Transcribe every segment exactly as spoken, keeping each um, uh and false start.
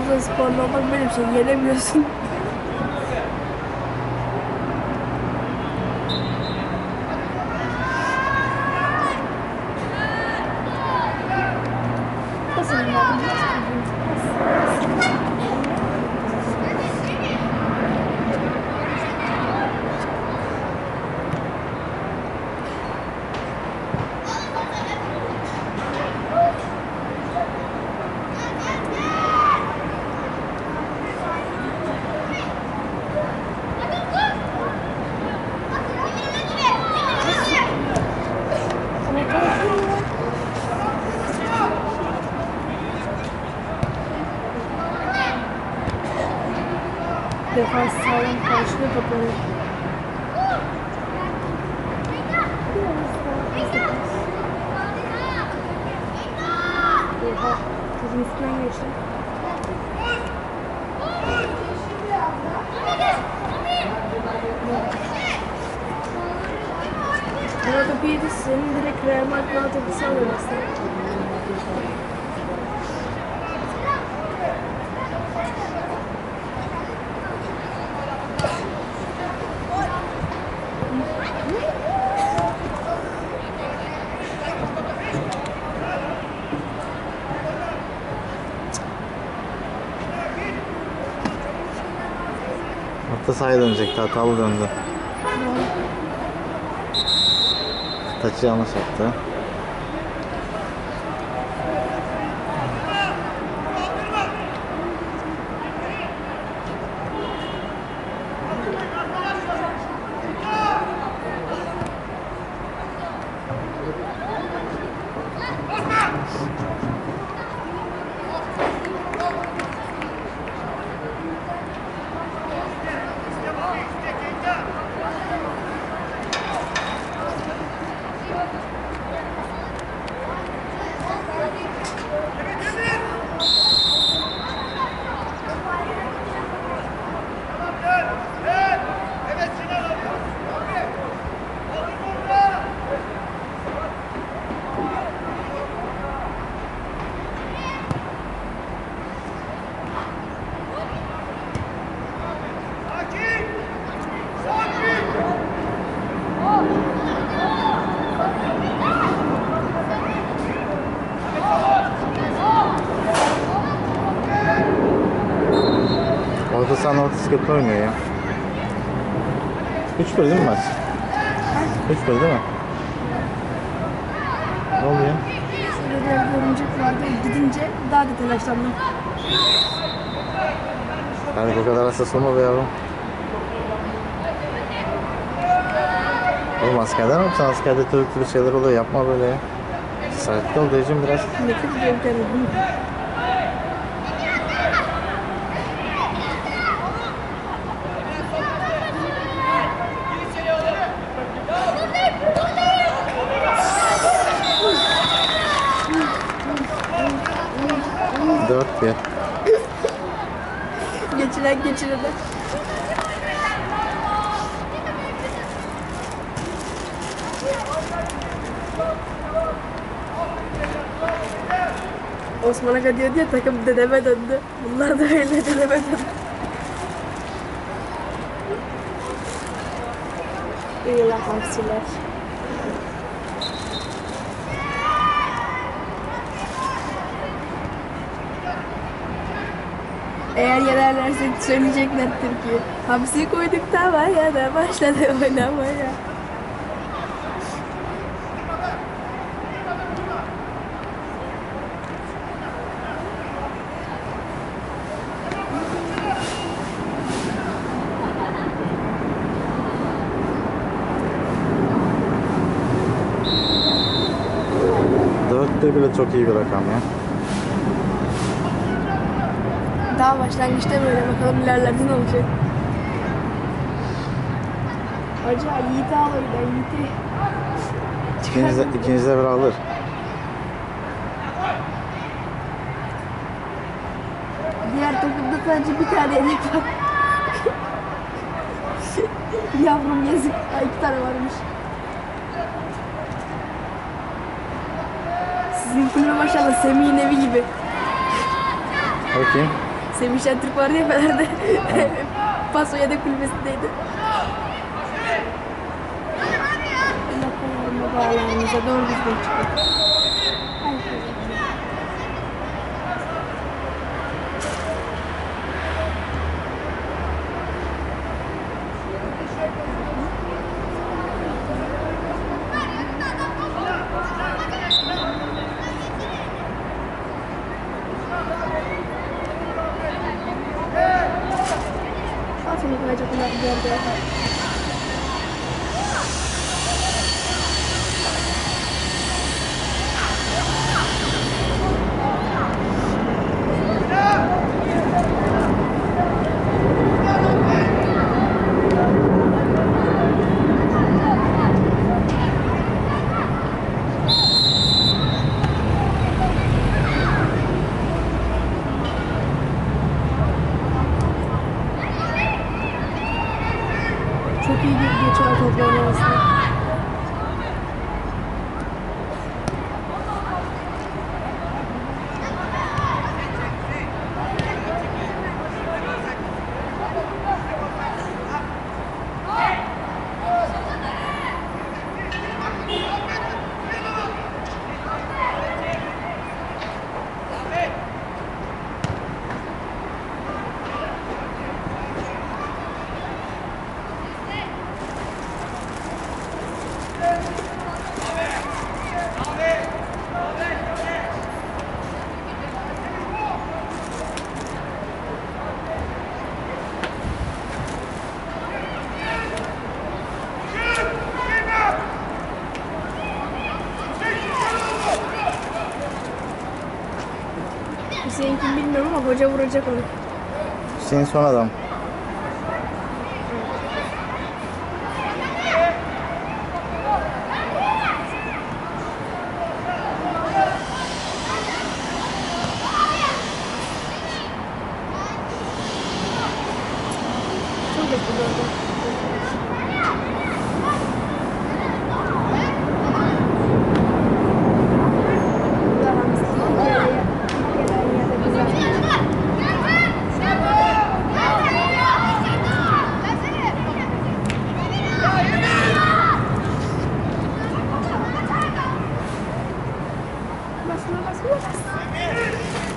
Trabzonsporlu olmak böyle bir şey. Yenemiyorsun. Defans sağlam karşılıyor topları. Oha, çocuğun üstünden geçti. Ben o topu yedi, senin direkt Real Madrid'in topu sağlamasın. Orta sahaya dönecekti, hatalı döndü. Taçı yanlış yaptı. Orta sahanın ortası kötü oynuyor ya. üç bir değil mi maç? üç bir değil mi? Ne oluyor? Şurada bir örümcek vardı. Gidince daha da telaşlandım. Yani o kadar hassas olma be yavrum. Oğlum askerden mi yapacaksın? Askerde türlü türlü şeyler oluyor. Yapma böyle ya. Sakin ol diyeceğim biraz. Nefret ediyorum kendimi. dört bir. Geçiren geçirene. Osman Aga diyor diye takım dedeme döndü. Bunlar da öyle dedeme döndü. İyi lan hamsiler. Eğer yenerlerse söyleyecekler Türkiye. Hamsi koyduk tavaya da başladı oynamaya. dörtte bile çok iyi bir rakam ya. Daha başlangıçta böyle bakalım ilerlerde ne olacak. Hoca Yiğit'i al oradan Yiğit'i. İkiniz de, ikiniz de bir alır. Diğer takımda sadece bir tane yedek var. Yavrum yazık. Ay, iki tane varmış. Sizin kulübe maşallah Semih'in evi gibi. Bakayım. Semih Şentürk vardı ya Fener'de. Paso yedek kulübesindeydi. Allah koyarım bağlarımıza doğru düzgün çıkıyor. Aslında bence bunlar geldi. Çok iyi bir geçer toplarına aslında. Hüseyin kim bilmiyorum ama hoca vuracak onu. Hüseyin son adam. Çok bekliyor orada. Basma basma basma.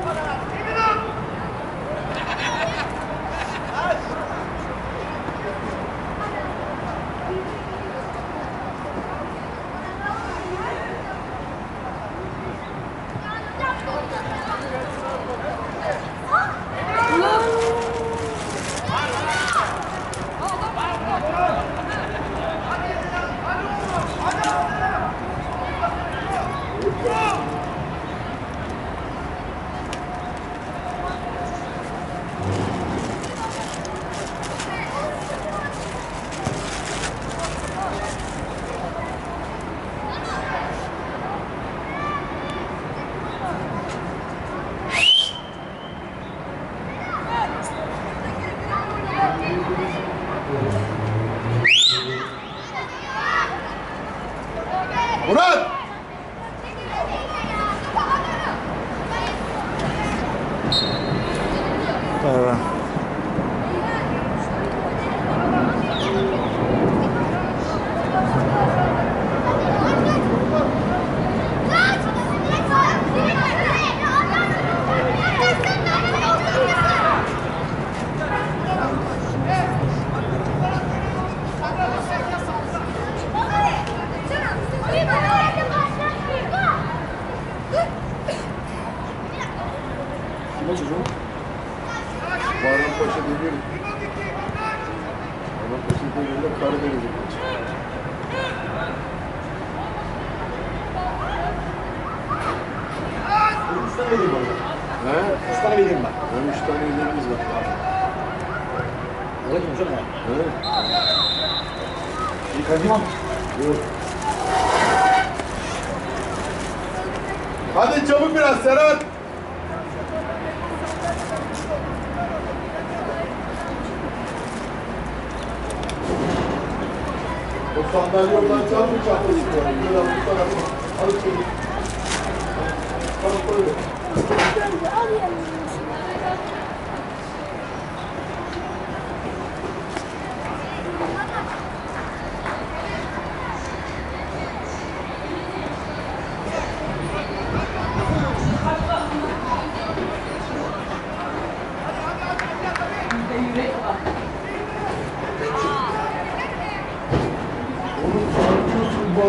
Murat! Merhaba. Kime çocuğum? Bayrampaşa Demir. Bayrampaşa Demir'le Karadeniz'e geçiyor. Üç tane vereyim bana. He? Üç tane vereyim ben. Ben üç tane ilerimiz var. Öyle mi hocam ya? He? İyi kaydımam. Yok. Hadi çabuk biraz Serhat. O sandalye oradan çarpı çarpı çıkıyor. Biraz bu tarafa. Hadi çabuk. Hadi koy. Al yanına.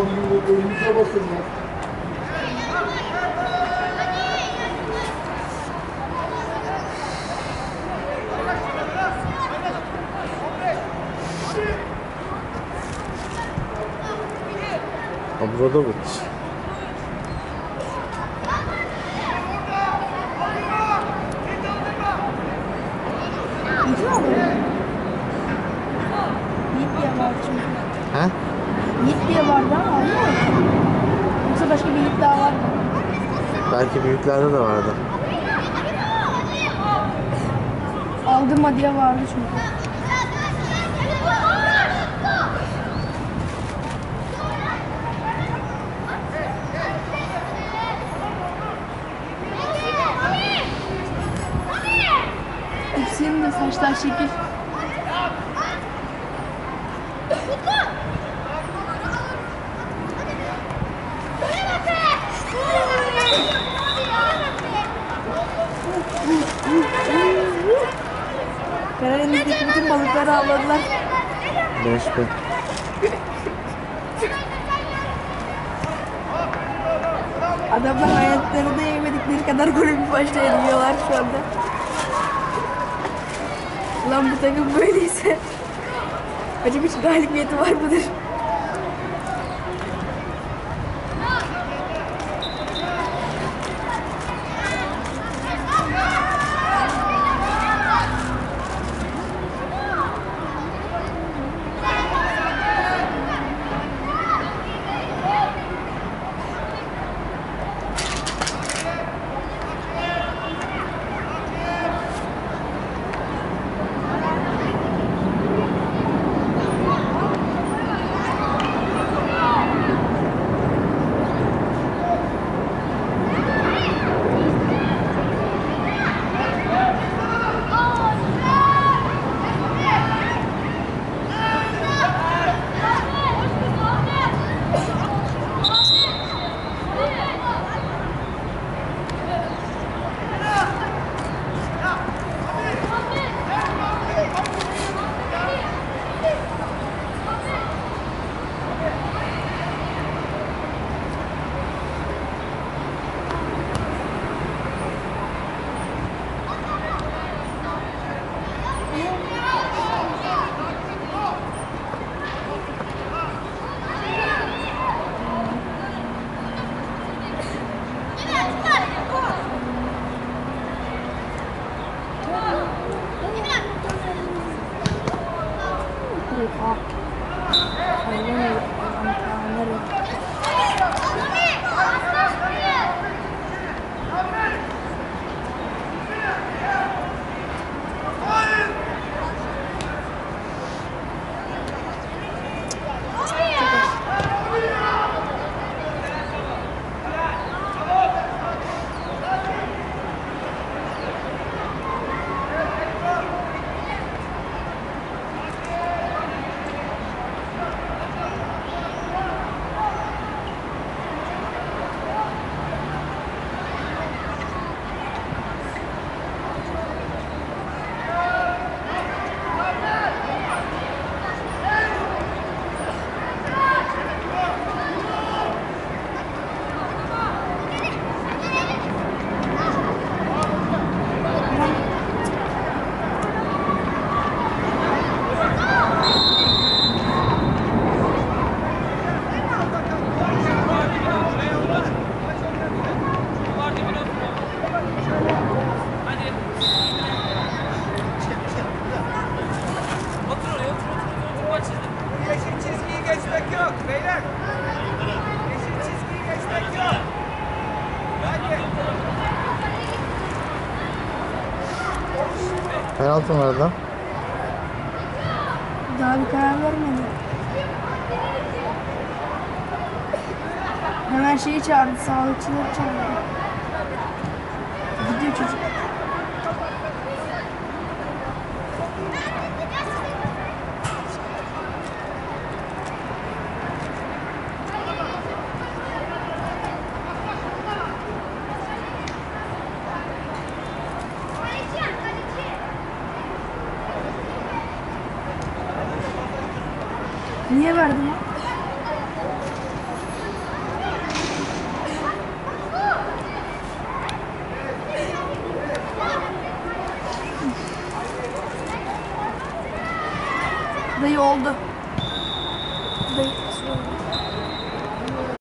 kaldı gibi önümüze bakın ya. Obradoviç. İyi mi abi? Yiğit diye vardı çünkü. He? Yiğit diye vardı ama anlamadım. Yoksa başka bir Yiğit daha var mı? Belki büyüklerde de vardı. Aldırma diye vardı çünkü. Hepsinin de saçlar şekil. Karadeniz'deki bütün balıkları avladılar. Beş bin. Adamlar hayatlarında yemedikleri kadar golü bir başta yiyorlar şu anda. Lan bu takım böyleyse acaba hiç galibiyeti var mıdır? Oha. Hayvan herif, hayvan herif. Yeşil çizgiyi geçmek yok beyler. Yeşil çizgiyi geçmek yok. Hadi. Penaltı mı verdi lan? Daha bir karar vermedi. Hemen şeyi çağırdı, sağlıkçıları çağırdı. Gidiyor çocuk. Niye verdin lan? oldu.